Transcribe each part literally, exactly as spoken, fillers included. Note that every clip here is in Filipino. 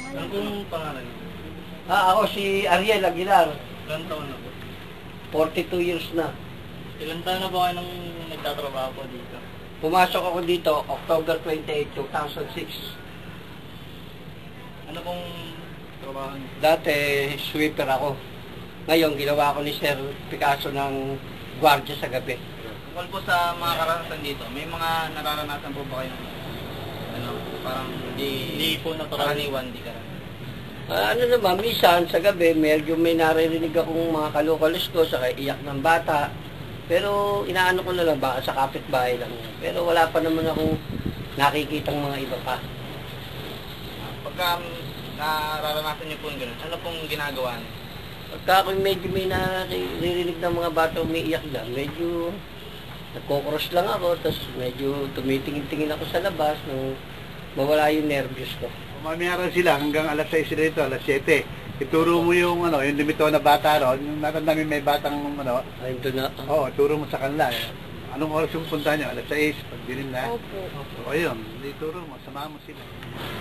Ano kung pangalan? Ah, ako si Ariel Aguilar. Ilan taon na po? forty-two years na. Ilan taon na ba kayo nang nagtatrabaho po dito? Pumasok ako dito October twenty-eighth, two thousand six. Ano pong trabaho niyo? Dati sweeper ako. Ngayon ginawa ko ni Sir Picasso ng gwardiya sa gabi. Tungkol po sa mga karanasan dito, may mga nararanasan po ba kayo? Ano, parang hindi, hindi po nakaraniwan, hindi karaniwan. Ah, ano naman, minsan sa gabi, medyo may naririnig akong mga kalukalos ko, saka iyak ng bata. Pero inaano ko na lang, baka sa kapitbahay lang. Pero wala pa naman akong nakikitang mga iba pa. Pagka nararanasan niyo po yung gano'n, ano pong ginagawa niyo? Pagka ako medyo may naririnig ng mga bata umiiyak lang, medyo nagkokross lang ako, tapos medyo tumitingin-tingin ako sa labas nung mawala yung nervyos ko. Mamiyaran sila hanggang alas sais sila dito, alas siyete. Ituro mo yung ano, yung limito na bata ron, yung natin may batang ano. Ay, doon na. Oo, ituro mo sa kanila. Eh. Anong oras yung punta nyo? alas sais, pag dilim na. Opo. O yun, ituro mo, samahan mo sila.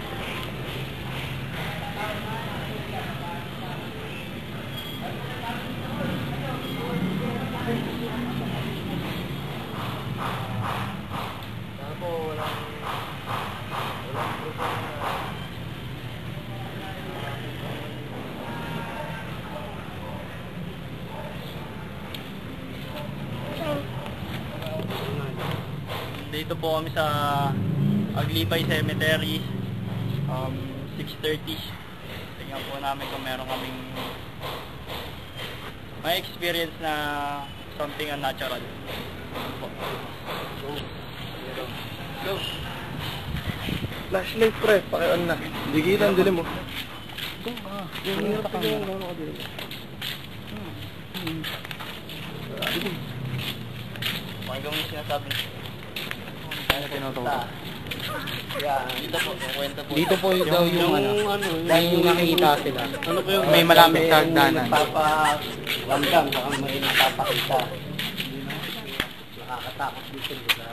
Dito po kami sa Aglipay Cemetery, um, six thirty. Tingnan po namin kung meron kaming may experience na something unnatural. Go. Go. Flashlight pre, pakion na. Digitan, dilim mo. Go. Ah, Yung hirap ka yung gano'n ka dilim. Pakinggan mo yung sinasabi. Ano tinuturo? Yeah. Dito po, kwento po. Dito po yung, daw yung, ano, ano, dahil yung nakikita sila. Ano po yung May malamig sa hagdanan. Nagpapalamdam, saka may nagpapakita. Nakakatakot dito yung lugar.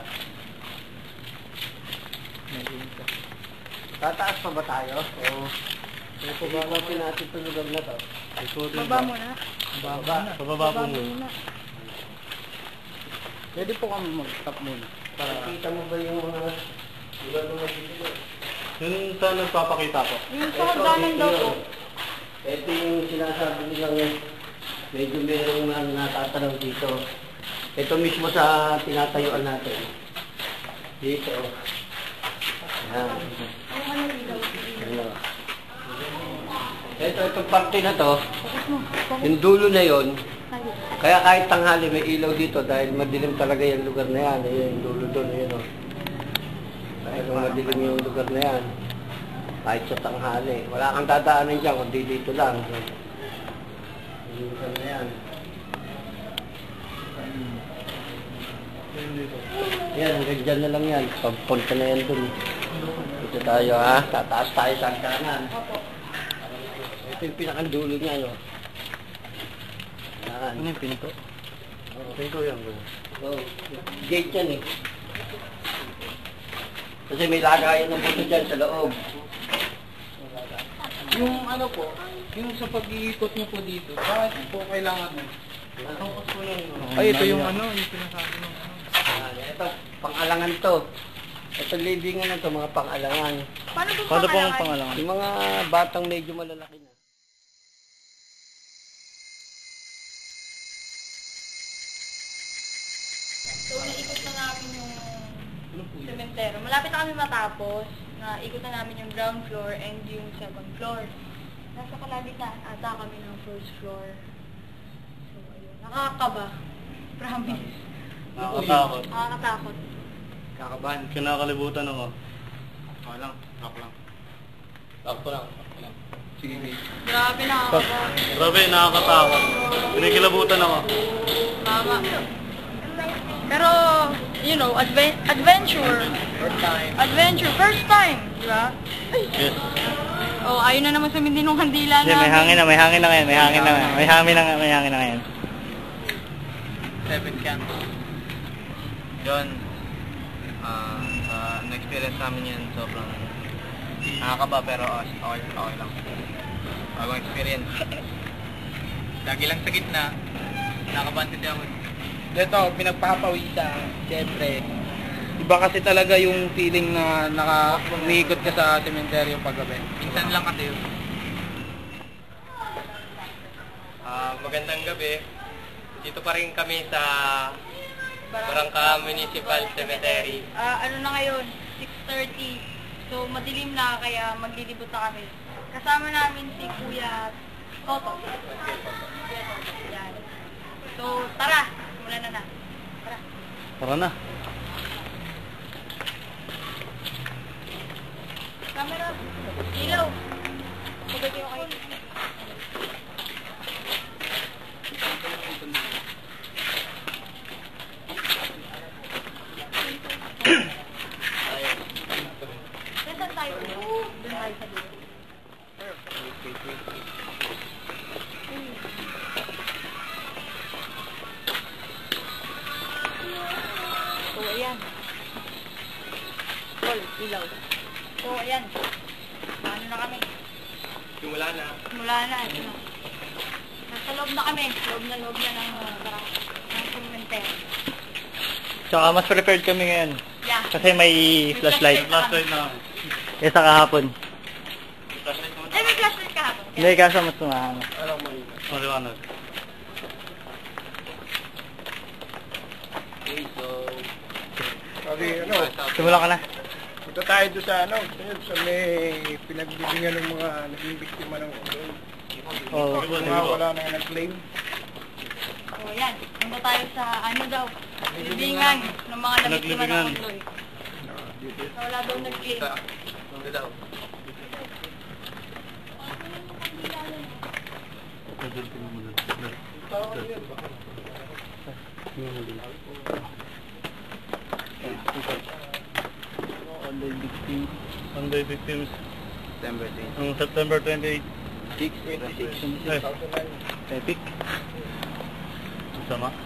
Tataas pa ba tayo? Oo. Kaya pababapin natin itong lugar na to. Baba mo na. Baba. Pababa po Baba muna. muna. Pwede po kami mag-stop muna. Nakikita mo ba yung mga lugar na dito? Yun saan nagpapakita po? Yung sa hagdanan daw po. Ito yung sinasabi nilang medyo mayroong mga natatanaw dito. Ito mismo sa tinatayuan natin. Dito. Yan. Ano. Ito, itong parte na to, yung dulo na yon. Kaya kahit tanghali may ilaw dito dahil madilim talaga yung lugar na yan. Ayan, yung dulo doon, ayan o. Dahil madilim yung lugar na yan. Kahit sa tanghali. Wala kang dadaanan dyan, kundi dito lang. Yung lugar na yan. Yan, hanggang dyan na lang yan. Pagpunta na yan dun. Dito tayo ha, tataas tayo sa hagdanan. Ito yung pinakandulo niya, no? Yan. Ano yung pinto? Oh, pinto yan, bro. Oh, gate yan eh. Kasi may lagayan ng buto dyan sa loob. Yung ano po, yung sa pag-iikot niyo po dito, bakit po kailangan mo? Focus po yung... Ay, ito yung ano, yung sinasabi ng ano. Ah, ito, pang-alangan to. Ito libingan na to, mga pang-alangan. Paano po Paano po ang pangalan? pangalan? Yung mga batang medyo malalaki na. So, naikot na namin yung sementeryo. Malapit na kami matapos. Naikot na namin yung ground floor and yung second floor. Nasa kalagitnaan ata kami ng first floor. So, ayun. Nakakaba. Promise. Nakakatakot. Nakakatakot. Kakabahan. Kinakalibutan ako. Okay lang, rock lang. Takto lang. takto lang. Sige, sige. Grabe nakakaba. Grabe, nakakatakot. Kinikilabutan ako. Tama. Pero, you know, adve adventure. First time. Adventure. First time. Di ba? Yes. Oh, ayun na naman sa Mindinong Kandila Hindi, may hangin na, may hangin na ngayon, may hangin na ngayon. May hangin na, may hangin na ngayon. Seven camp. Yun. Ah, uh, na-experience namin yan sobrang Nakakaba pero okay, okay lang. Bagong experience. Lagi lang sa gitna. Nakakabahan kasi ako. Dito, pinagpapawisan. Siyempre. Iba kasi talaga yung feeling na naka umiikot ka sa sementeryo paggabi. Minsan lang kasi yun. Ah, magandang gabi. Dito pa rin kami sa Barangka Municipal Cemetery. Ah, ano na ngayon? six thirty. So, madilim na kaya maglilibot na kami. Kasama namin si Kuya Toto. Yan. So, tara. Simulan na na. Tara. Tara na. Camera. Ilaw. Pagod kayo kayo. Saan tayo? Doon tayo sa dito. So, ayan. Paul, ilaw. So, ayan. Ano na kami? Simula na. Simula na. Ito na. Nasa loob na kami. Loob na loob na ng uh, barang. Ng cemetery. Tsaka mas prepared kami ngayon. Yeah. Kasi may flashlight. Flashlight na. Kesa kahapon. Eh, may flashlight kahapon. Hindi, kaso mas tumahanga. Alam mo yun. Maliwanag. Okay, so... Sabi, ano, Simula ka na. punta tayo doon sa, ano, yun, sa may pinagbibingan ng mga naging biktima ng ulo. Oo. Mga wala na nag-claim. So, ayan. Punta tayo sa ano daw. Libingan ng mga nabiktima ng Ondoy. So, wala daw nag-claim. Hindi daw. Ondoy victims. Ondoy victims. September eighth. Noong September twenty-eight. six twenty-six. Ay. Epic. Sama.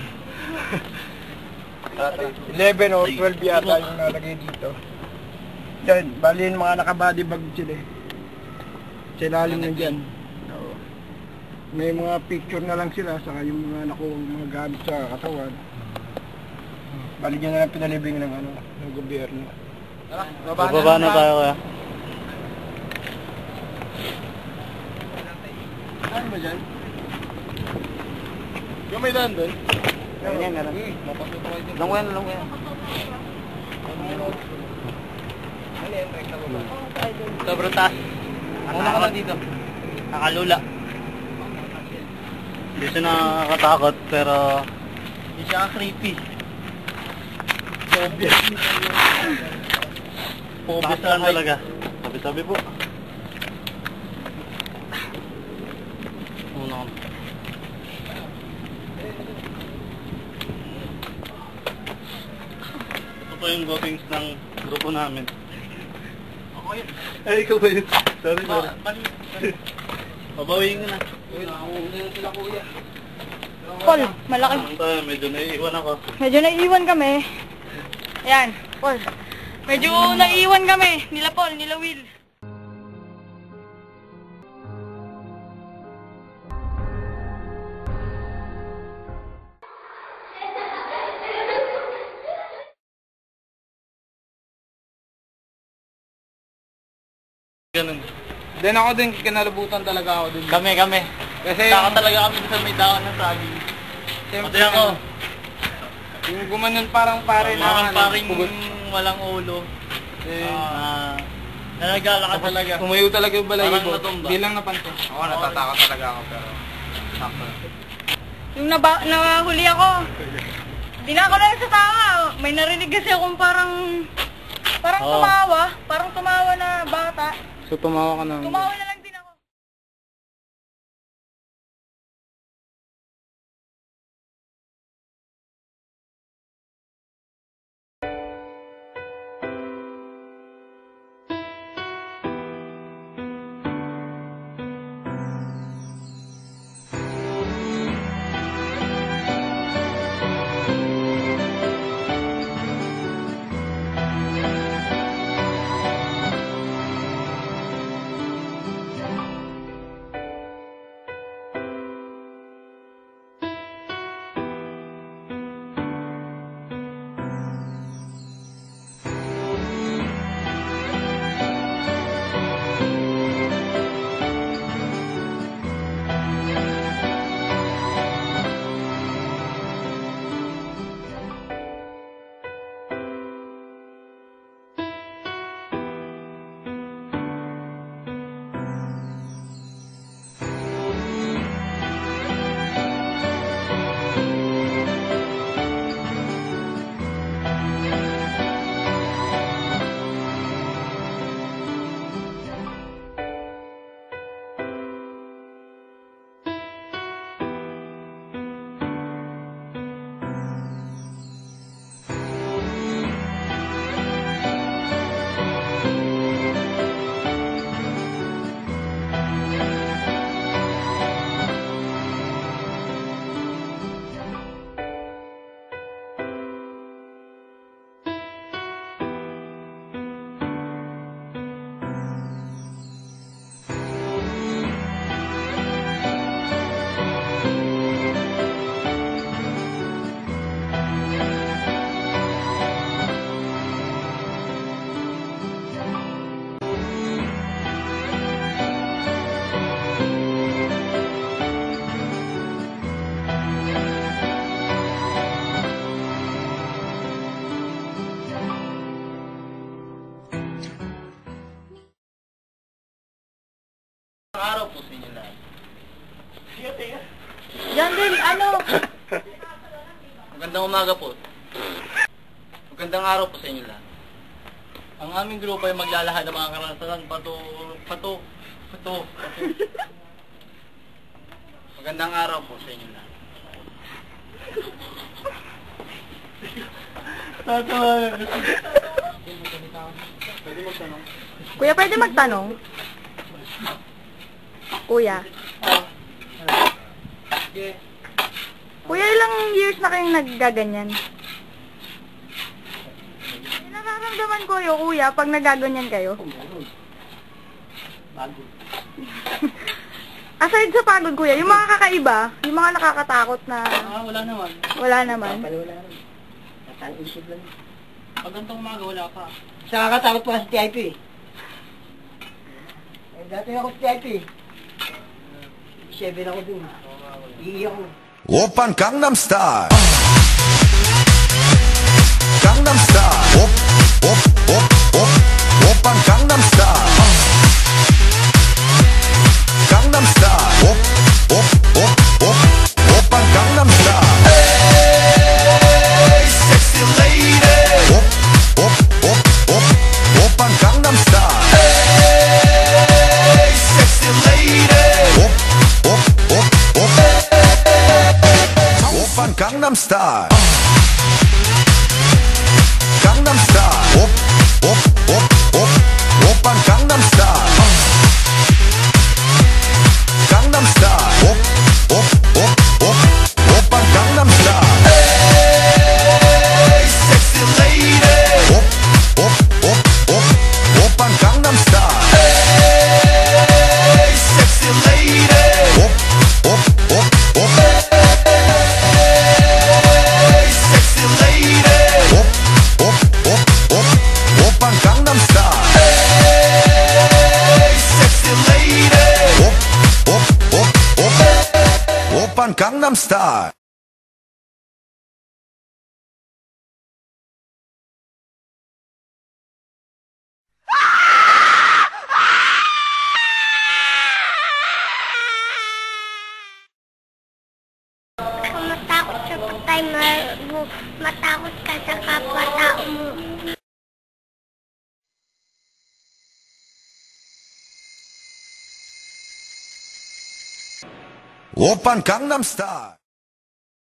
eleven or twelve yata yung nalagay dito. Yan, bali yung mga naka-body bag sila eh. Sa ilalim na dyan. Oo. May mga picture na lang sila, saka yung mga naku, mga gamit sa katawan. Bali dyan na lang pinalibing ng ano, ng gobyerno. Bababa na tayo kaya. Ano ba dyan? Yung may daan doon? Yan, yan, meron. Lang ko yan, lang ko yan. Sobrang taas. Una ka na dito. Nakalula. Hindi siya nakakatakot pero hindi siya creepy. Obvious. Obvious lang talaga. Sabi-sabi po. Una ka. Ito po yung bookings ng grupo namin. Ako yun. Ay, ikaw ba yun? Sorry, sorry. Babawiin ka na. Paul, malaki. Ang tayo, medyo naiiwan ako. Medyo naiiwan kami. Ayan, Paul. Medyo naiiwan kami. Nila Paul, nila Will. Ganun. Then ako din, kinalabutan talaga ako din. Kami, kami. Kasi Taka talaga kami sa may dahon ng saging. siyempre, Pati ako. yung gumanon parang pare na, Parang ano, paring pugot. walang ulo. Eh, Ah, na naglalakad talaga. Tumayo talaga yung balahibo. Parang natumba. Hindi lang napansin. Ako, natatakot talaga ako, pero sakto. Yung naba nahuli ako. Hindi na ako lang sa tawa. May narinig kasi akong parang parang Oo. tumawa. Parang tumawa na bata. So tumawa ka na. Tumawa na lang din ako. umaga po. Magandang araw po sa inyo lahat. Ang aming grupo ay maglalahad ng mga karanasan pato, pato, pato, pato. Magandang araw po sa inyo lahat. Kuya, pwede magtanong? Kuya. Kuya, ilang years na kayong naggaganyan? Yung nararamdaman ko yung kuya pag nagaganyan kayo. Bago. Aside sa pagod, kuya, yung mga kakaiba, yung mga nakakatakot na Ah, wala naman. wala naman. Pala wala rin. Natang isip lang. Pag gantong umaga, wala pa. Sa nakakatakot pa sa T I P. Eh, dati ako sa T I P. Seven ako dun. Iiyak ko. 오빤 강남스타일 강남스타일 옵옵옵옵 오빤 강남스타일 강남스타일 옵옵옵옵 오빤 강남스타일 에이 섹시 레이디 옵옵옵옵 오빤 강남스타일 에이 섹시 레이디 옵옵옵옵 오빤 강남스타일 강남스타일 옵옵옵옵 오빤 강남스타일 강남스타일 옵옵옵옵 오빤 강남스타일 에이 섹시 레이디 옵옵옵옵 오빤 강남스타일 에이 섹시 레이디 옵옵옵옵 오빤 강남스타일 에이 섹시 레이디 옵옵옵옵 오빤 강남스타일 Kung matakot sa patay, ma- matakot ka sa kapwa-tao mo. 오빤 강남스타일